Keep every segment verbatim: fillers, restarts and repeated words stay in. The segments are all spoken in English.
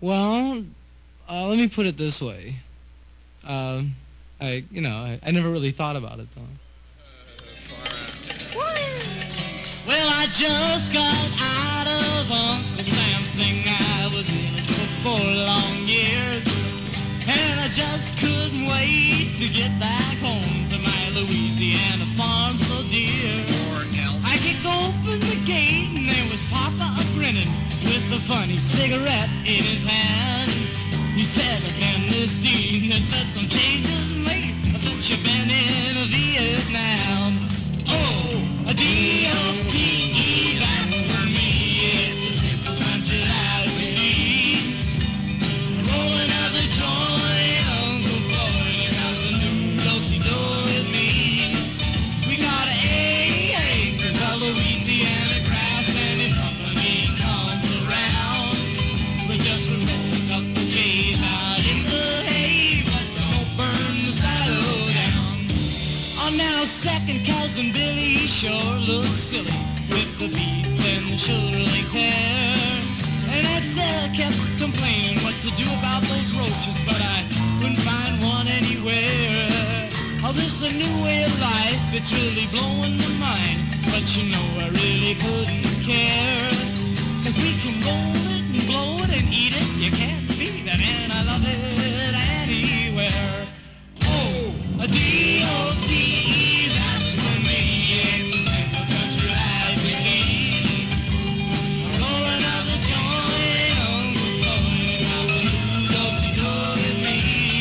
Well, uh, let me put it this way. Uh, I, you know, I, I never really thought about it, though. Well, I just got out of Uncle Sam's thing. I was in it for four long years. And I just couldn't wait to get back home to my Louisiana farm so dear. I kicked open the gate and there was Papa a-grinning with a funny cigarette in his hand. He said, "Can this be that some changes made since you've been in Vietnam?" Oh, a D O P E, that's for me. It's a simple country life we lead. Rolling out the joint, Uncle Floyd has a new do-si-do with me. We got eight acres of Louisiana grass, and if company comes around, we just roll a couple J's out in the hay, but don't burn the saddle down. Oh, now second cousin Billy sure looks silly with the beads and the shoulder-length hair. And Edsel kept complaining what to do about those roaches, but I couldn't find one anywhere. Oh, this is a new way of life, it's really blowing my mind, but you know I really couldn't care. Cause we can roll it and blow it and eat it, you can't beat it, and I love it anywhere. Oh, a D O P E, that's for me. It's a simple country life we lead. Rolling out the joint, Uncle Floyd has a new do-si-do with me.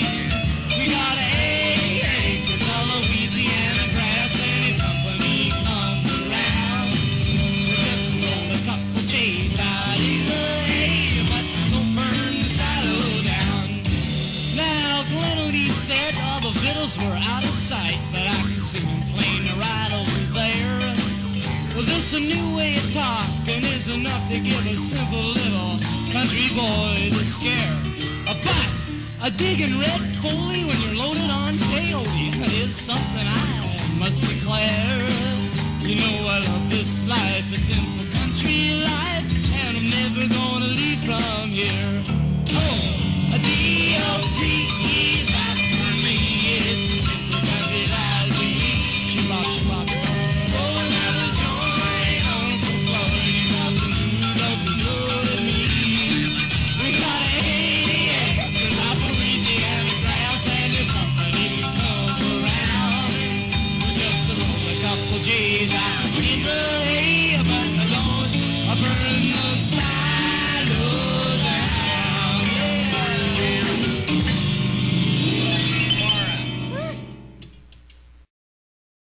We got eight acres of Louisiana grass, and if company comes around, we just roll a couple J's out in the hay, but don't burn the saddle down. Now, Glen O'Neill said all the victuals were out of sight, but I can see them plain right over there. Well, this a new way of talking is enough to give a simple little country boy the scare. A but a digging red foley when you're loaded on peyote is something I must declare. You know I love this life, a simple country life, and I'm never gonna leave from here. Oh.